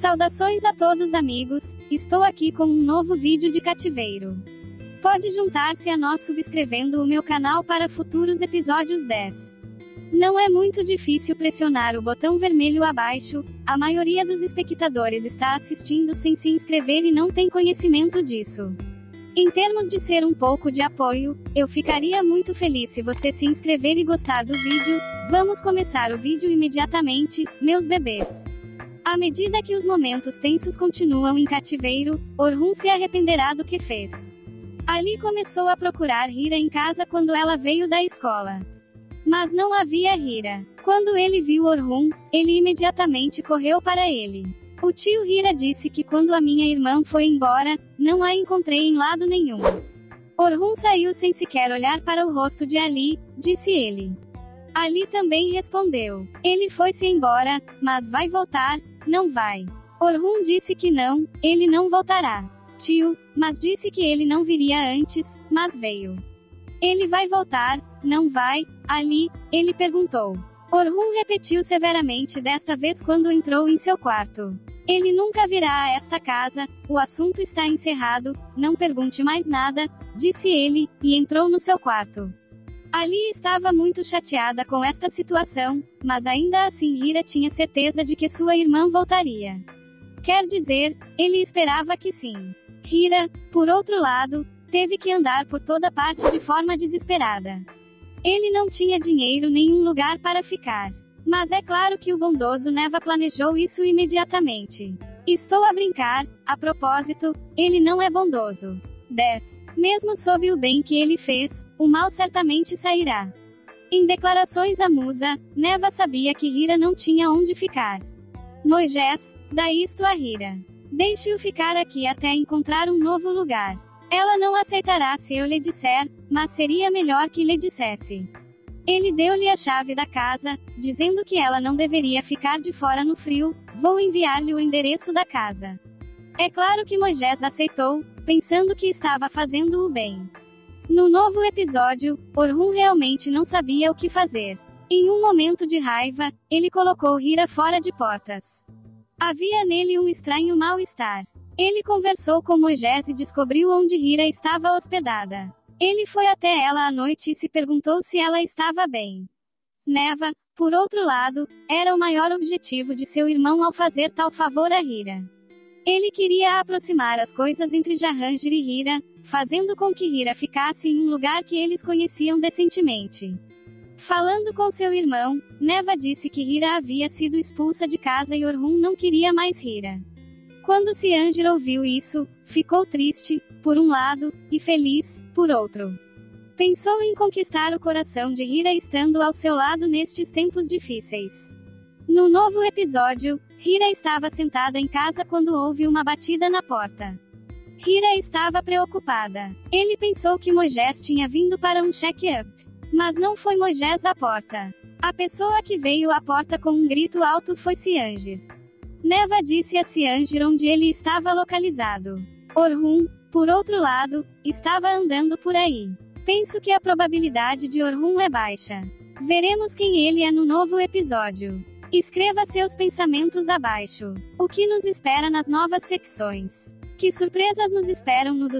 Saudações a todos amigos, estou aqui com um novo vídeo de cativeiro. Pode juntar-se a nós subscrevendo o meu canal para futuros episódios 10. Não é muito difícil pressionar o botão vermelho abaixo, a maioria dos espectadores está assistindo sem se inscrever e não tem conhecimento disso. Em termos de ser um pouco de apoio, eu ficaria muito feliz se você se inscrever e gostar do vídeo. Vamos começar o vídeo imediatamente, meus bebês. À medida que os momentos tensos continuam em cativeiro, Orhun se arrependerá do que fez. Ali começou a procurar Hira em casa quando ela veio da escola. Mas não havia Hira. Quando ele viu Orhun, ele imediatamente correu para ele. O tio Hira disse que quando a minha irmã foi embora, não a encontrei em lado nenhum. Orhun saiu sem sequer olhar para o rosto de Ali, disse ele. Ali também respondeu. Ele foi-se embora, mas vai voltar, não vai. Orhun disse que não, ele não voltará. Tio, mas disse que ele não viria antes, mas veio. Ele vai voltar, não vai, Ali, ele perguntou. Orhun repetiu severamente desta vez quando entrou em seu quarto. Ele nunca virá a esta casa, o assunto está encerrado, não pergunte mais nada, disse ele, e entrou no seu quarto. Ali estava muito chateada com esta situação, mas ainda assim Hira tinha certeza de que sua irmã voltaria. Quer dizer, ele esperava que sim. Hira, por outro lado, teve que andar por toda parte de forma desesperada. Ele não tinha dinheiro nem um lugar para ficar. Mas é claro que o bondoso Neva planejou isso imediatamente. Estou a brincar, a propósito, ele não é bondoso. 10. Mesmo sob o bem que ele fez, o mal certamente sairá. Em declarações à musa, Neva sabia que Hira não tinha onde ficar. Moisés, dá isto a Hira. Deixe-o ficar aqui até encontrar um novo lugar. Ela não aceitará se eu lhe disser, mas seria melhor que lhe dissesse. Ele deu-lhe a chave da casa, dizendo que ela não deveria ficar de fora no frio. Vou enviar-lhe o endereço da casa. É claro que Moisés aceitou, pensando que estava fazendo o bem. No novo episódio, Orhun realmente não sabia o que fazer. Em um momento de raiva, ele colocou Hira fora de portas. Havia nele um estranho mal-estar. Ele conversou com Moisés e descobriu onde Hira estava hospedada. Ele foi até ela à noite e se perguntou se ela estava bem. Neva, por outro lado, era o maior objetivo de seu irmão ao fazer tal favor a Hira. Ele queria aproximar as coisas entre Jahangir e Hira, fazendo com que Hira ficasse em um lugar que eles conheciam decentemente. Falando com seu irmão, Neva disse que Hira havia sido expulsa de casa e Orhun não queria mais Hira. Quando Ciangir ouviu isso, ficou triste, por um lado, e feliz, por outro. Pensou em conquistar o coração de Hira estando ao seu lado nestes tempos difíceis. No novo episódio, Hira estava sentada em casa quando houve uma batida na porta. Hira estava preocupada. Ele pensou que Moisés tinha vindo para um check-up. Mas não foi Moisés à porta. A pessoa que veio à porta com um grito alto foi Ciangir. Neva disse a Ciangir onde ele estava localizado. Orhun, por outro lado, estava andando por aí. Penso que a probabilidade de Orhun é baixa. Veremos quem ele é no novo episódio. Escreva seus pensamentos abaixo. O que nos espera nas novas secções? Que surpresas nos esperam no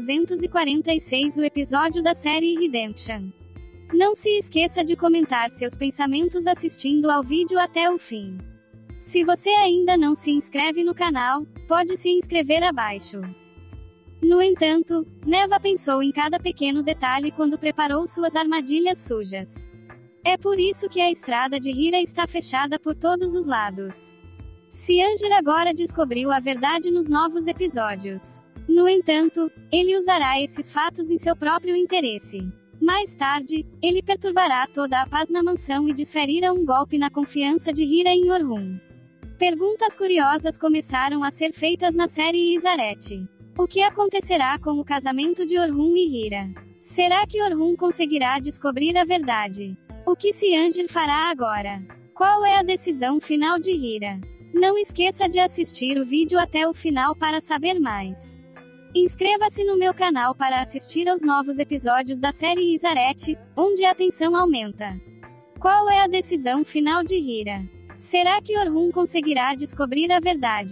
246, o episódio da série Redemption? Não se esqueça de comentar seus pensamentos assistindo ao vídeo até o fim. Se você ainda não se inscreve no canal, pode se inscrever abaixo. No entanto, Neva pensou em cada pequeno detalhe quando preparou suas armadilhas sujas. É por isso que a estrada de Hira está fechada por todos os lados. Ciangir agora descobriu a verdade nos novos episódios. No entanto, ele usará esses fatos em seu próprio interesse. Mais tarde, ele perturbará toda a paz na mansão e desferirá um golpe na confiança de Hira em Orhun. Perguntas curiosas começaram a ser feitas na série Isarete. O que acontecerá com o casamento de Orhun e Hira? Será que Orhun conseguirá descobrir a verdade? O que Ciangir fará agora? Qual é a decisão final de Hira? Não esqueça de assistir o vídeo até o final para saber mais. Inscreva-se no meu canal para assistir aos novos episódios da série Isarete, onde a tensão aumenta. Qual é a decisão final de Hira? Será que Orhun conseguirá descobrir a verdade?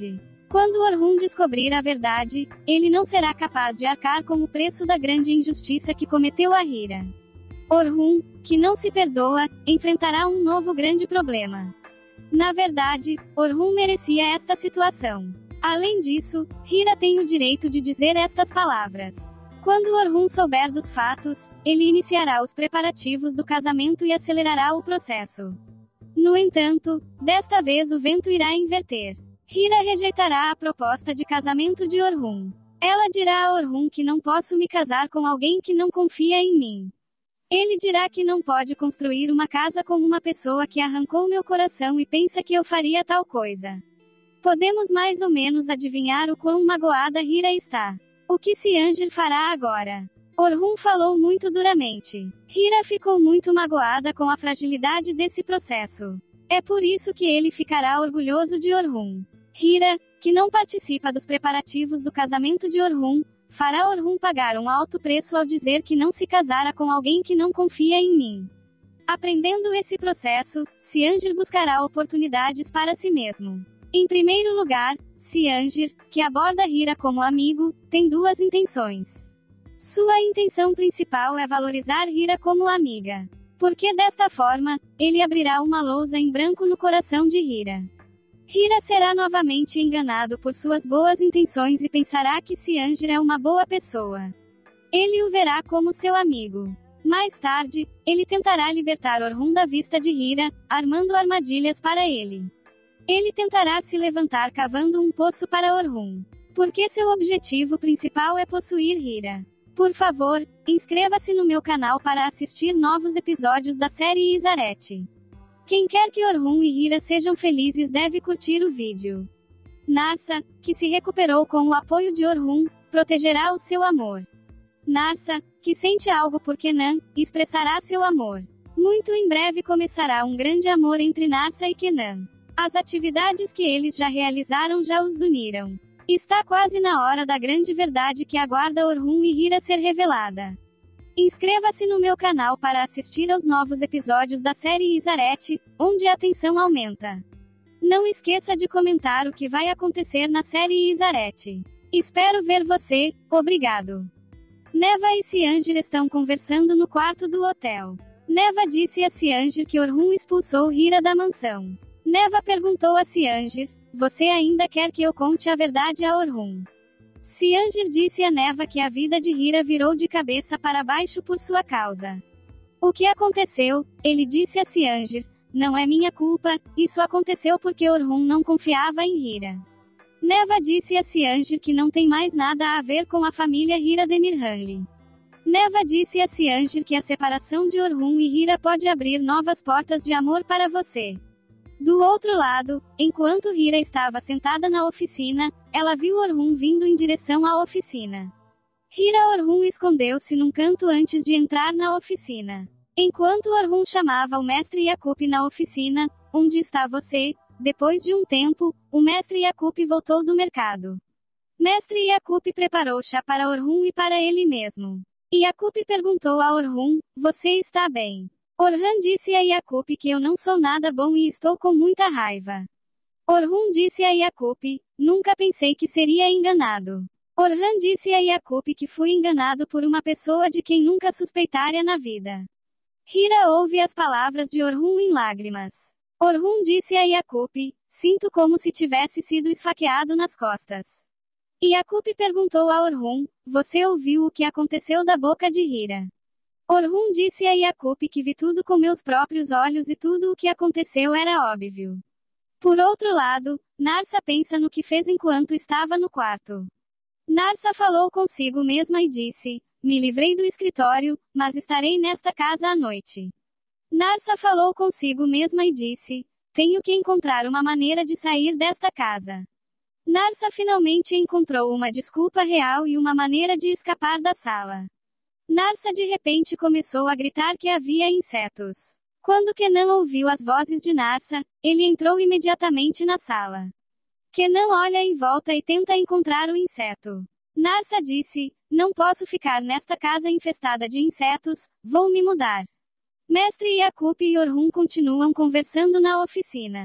Quando Orhun descobrir a verdade, ele não será capaz de arcar com o preço da grande injustiça que cometeu a Hira. Orhun, que não se perdoa, enfrentará um novo grande problema. Na verdade, Orhun merecia esta situação. Além disso, Hira tem o direito de dizer estas palavras. Quando Orhun souber dos fatos, ele iniciará os preparativos do casamento e acelerará o processo. No entanto, desta vez o vento irá inverter. Hira rejeitará a proposta de casamento de Orhun. Ela dirá a Orhun que não posso me casar com alguém que não confia em mim. Ele dirá que não pode construir uma casa com uma pessoa que arrancou meu coração e pensa que eu faria tal coisa. Podemos mais ou menos adivinhar o quão magoada Hira está. O que Cianger fará agora? Orhun falou muito duramente. Hira ficou muito magoada com a fragilidade desse processo. É por isso que ele ficará orgulhoso de Orhun. Hira, que não participa dos preparativos do casamento de Orhun, fará Orhun pagar um alto preço ao dizer que não se casará com alguém que não confia em mim. Aprendendo esse processo, Cianger buscará oportunidades para si mesmo. Em primeiro lugar, Cianger, que aborda Hira como amigo, tem duas intenções. Sua intenção principal é valorizar Hira como amiga. Porque desta forma, ele abrirá uma lousa em branco no coração de Hira. Hira será novamente enganado por suas boas intenções e pensará que Cianger é uma boa pessoa. Ele o verá como seu amigo. Mais tarde, ele tentará libertar Orhun da vista de Hira, armando armadilhas para ele. Ele tentará se levantar cavando um poço para Orhun. Porque seu objetivo principal é possuir Hira. Por favor, inscreva-se no meu canal para assistir novos episódios da série Isarete. Quem quer que Orhun e Hira sejam felizes deve curtir o vídeo. Narsa, que se recuperou com o apoio de Orhun, protegerá o seu amor. Narsa, que sente algo por Kenan, expressará seu amor. Muito em breve começará um grande amor entre Narsa e Kenan. As atividades que eles já realizaram já os uniram. Está quase na hora da grande verdade que aguarda Orhun e Hira ser revelada. Inscreva-se no meu canal para assistir aos novos episódios da série Isarete, onde a tensão aumenta. Não esqueça de comentar o que vai acontecer na série Isarete. Espero ver você, obrigado. Neva e Cianger estão conversando no quarto do hotel. Neva disse a Cianger que Orhun expulsou Hira da mansão. Neva perguntou a Cianger, você ainda quer que eu conte a verdade a Orhun? Cianger disse a Neva que a vida de Hira virou de cabeça para baixo por sua causa. O que aconteceu? Ele disse a Cianger, não é minha culpa, isso aconteceu porque Orhun não confiava em Hira. Neva disse a Cianger que não tem mais nada a ver com a família Hira de Mirhanli. Neva disse a Cianger que a separação de Orhun e Hira pode abrir novas portas de amor para você. Do outro lado, enquanto Hira estava sentada na oficina, ela viu Orhun vindo em direção à oficina. Hira Orhun escondeu-se num canto antes de entrar na oficina. Enquanto Orhun chamava o mestre Yakup na oficina, onde está você? Depois de um tempo, o mestre Yakup voltou do mercado. Mestre Yakup preparou chá para Orhun e para ele mesmo. Yakup perguntou a Orhun, você está bem? Orhun disse a Yakup que eu não sou nada bom e estou com muita raiva. Orhun disse a Yakup, nunca pensei que seria enganado. Orhun disse a Yakup que fui enganado por uma pessoa de quem nunca suspeitaria na vida. Hira ouve as palavras de Orhun em lágrimas. Orhun disse a Yakup, sinto como se tivesse sido esfaqueado nas costas. Yakup perguntou a Orhun, você ouviu o que aconteceu da boca de Hira? Orhun disse a Yakup que vi tudo com meus próprios olhos e tudo o que aconteceu era óbvio. Por outro lado, Narsa pensa no que fez enquanto estava no quarto. Narsa falou consigo mesma e disse, me livrei do escritório, mas estarei nesta casa à noite. Narsa falou consigo mesma e disse, tenho que encontrar uma maneira de sair desta casa. Narsa finalmente encontrou uma desculpa real e uma maneira de escapar da sala. Narsa de repente começou a gritar que havia insetos. Quando Kenan ouviu as vozes de Narsa, ele entrou imediatamente na sala. Kenan olha em volta e tenta encontrar o inseto. Narsa disse, não posso ficar nesta casa infestada de insetos, vou me mudar. Mestre Yakup e Orhun continuam conversando na oficina.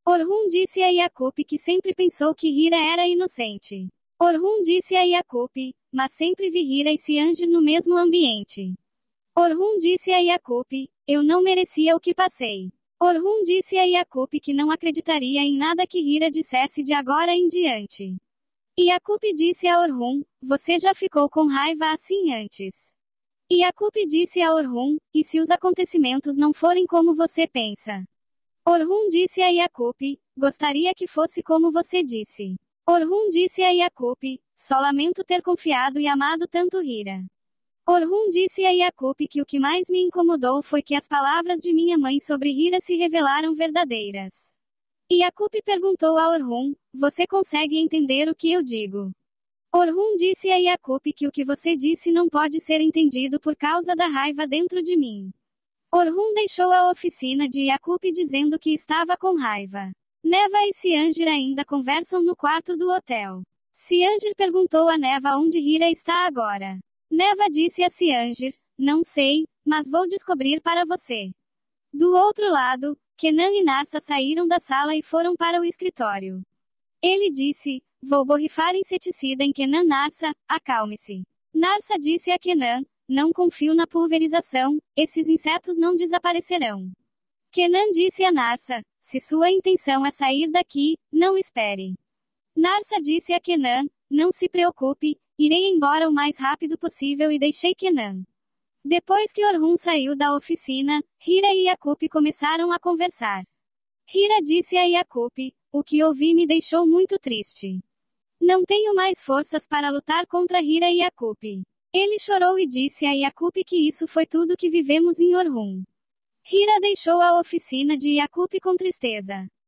Orhun disse a Yakub que sempre pensou que Hira era inocente. Orhun disse a Yakub, mas sempre vi Hira e Siangir no mesmo ambiente. Orhun disse a Yakub, eu não merecia o que passei. Orhun disse a Yakub que não acreditaria em nada que Hira dissesse de agora em diante. Yakub disse a Orhun, você já ficou com raiva assim antes. Yakub disse a Orhun, e se os acontecimentos não forem como você pensa? Orhun disse a Yakub, gostaria que fosse como você disse. Orhun disse a Yakub, só lamento ter confiado e amado tanto Hira. Orhun disse a Yakub que o que mais me incomodou foi que as palavras de minha mãe sobre Hira se revelaram verdadeiras. Yakub perguntou a Orhun, você consegue entender o que eu digo? Orhun disse a Yakub que o que você disse não pode ser entendido por causa da raiva dentro de mim. Orhun deixou a oficina de Yakub dizendo que estava com raiva. Neva e Siangir ainda conversam no quarto do hotel. Siangir perguntou a Neva onde Hira está agora. Neva disse a Siangir, não sei, mas vou descobrir para você. Do outro lado, Kenan e Narsa saíram da sala e foram para o escritório. Ele disse, vou borrifar inseticida em Kenan. Narsa, acalme-se. Narsa disse a Kenan, não confio na pulverização, esses insetos não desaparecerão. Kenan disse a Narsa, se sua intenção é sair daqui, não espere. Narsa disse a Kenan, não se preocupe, irei embora o mais rápido possível e deixei Kenan. Depois que Orhun saiu da oficina, Hira e Yakub começaram a conversar. Hira disse a Yakub, o que ouvi me deixou muito triste. Não tenho mais forças para lutar contra Hira e Yakub. Ele chorou e disse a Yakub que isso foi tudo que vivemos em Orhun. Hira deixou a oficina de Yakub com tristeza.